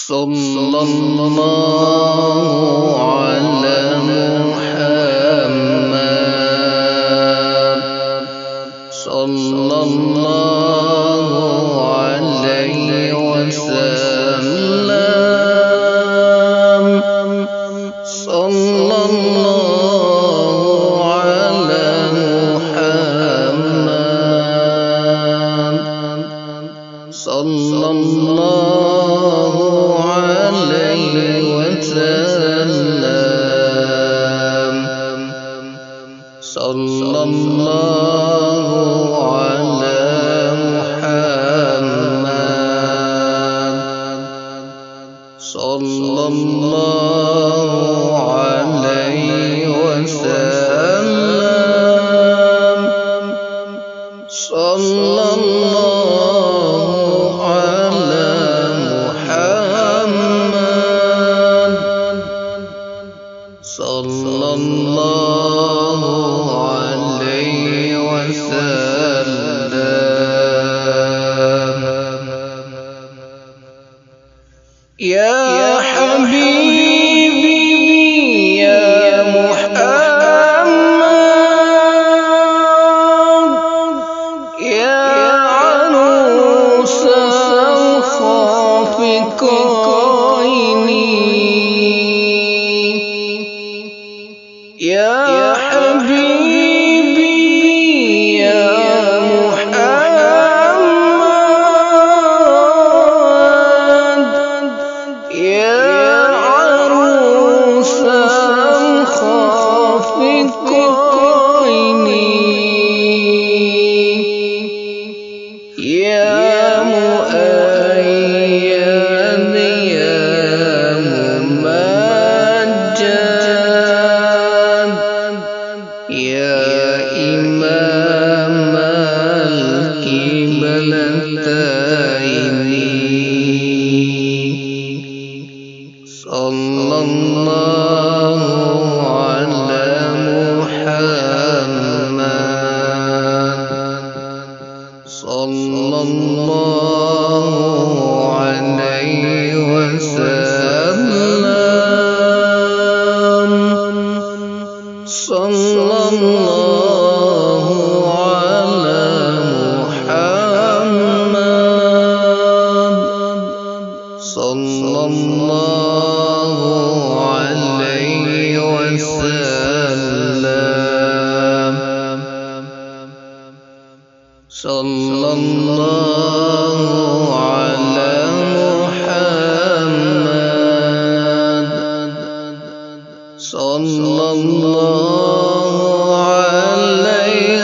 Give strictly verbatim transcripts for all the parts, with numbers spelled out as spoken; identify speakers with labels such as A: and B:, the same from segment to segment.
A: صلى الله على محمد صلى الله عليه وسلم صلى الله على محمد صلى الله عليه وسلم صلى الله على محمد صلى الله عليه وسلم صلى الله على محمد صلى الله عليه وسلم. يا حبيبي يا محمد يا عروس الخافقين يا حبيبي يا محمد يا عروس الخافقين يا مؤيد يا ممجد يا إمام القبلتين صلى الله على محمد صلى الله عليه وسلم صلى الله على محمد صلى الله عليه وسلم صلى الله على محمد صلى الله عليه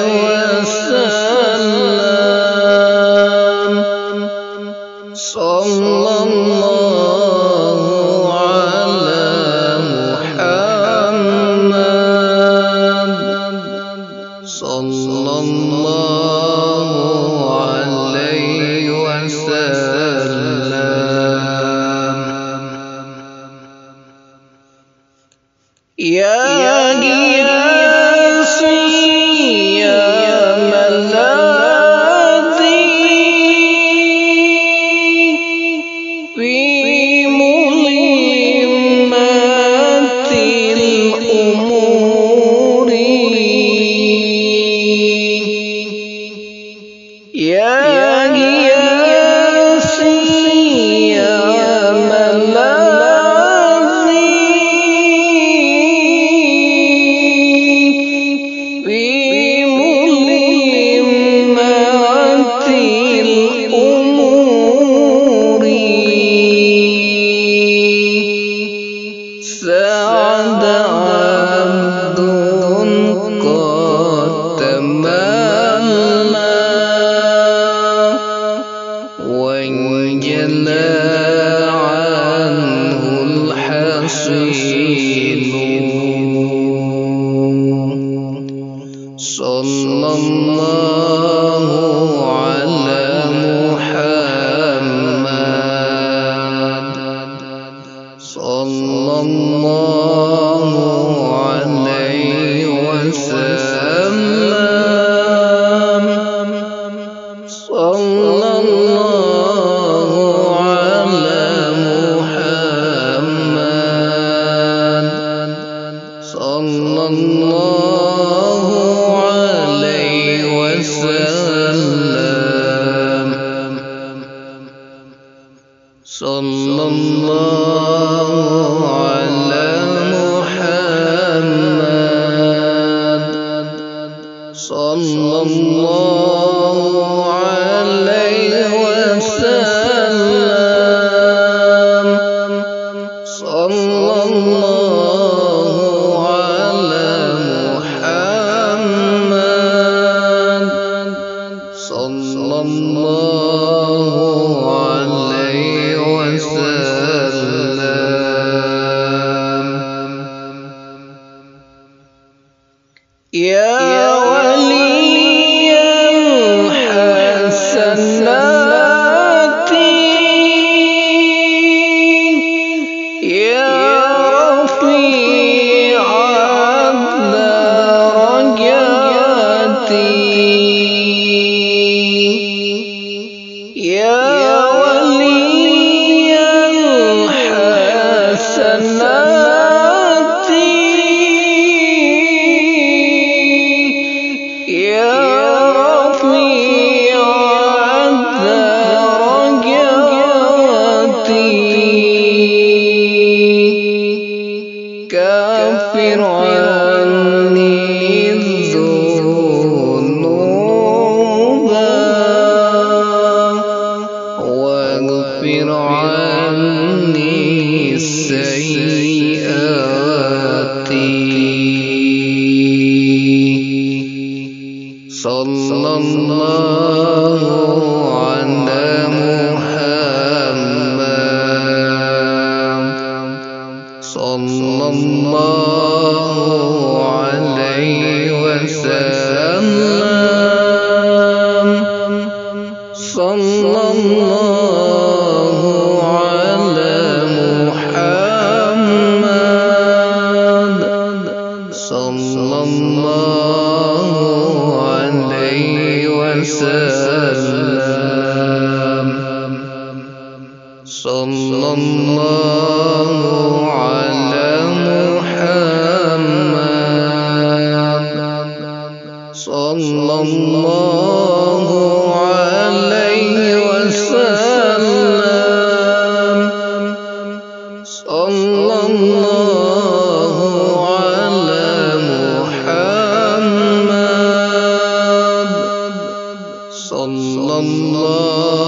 A: وسلم صلى الله على محمد صلى الله عليه وسلم. يا غياثي يا ملاذي في ملمات الأمور يا غياثي يا ملاذي في ملمات الأمور سعد عبد قد تمنى وانجلى عنه الحصين صلى الله على محمد صلى الله عليه وسلم صلى الله على محمد sallallahu ala Muhammad, sallallahu alaihi wasallam, sallallahu ala Muhammad, sallallahu alaihi wasallam. Ya waliyal hasanati, ya rafi'ad darajati, ya waliyal hasanati, ya rafi'ad darajati, kafir anni dhunuba waghfir anni sayyiati. Sallallahu ala Muhammad, sallallahu alaihi wasallam, sallallahu ala Muhammad, sallallahu alaihi wasallam, sallallahu ala Muhammad, sallallahu alaihi wasallam, sallallahu ala Muhammad, sallallahu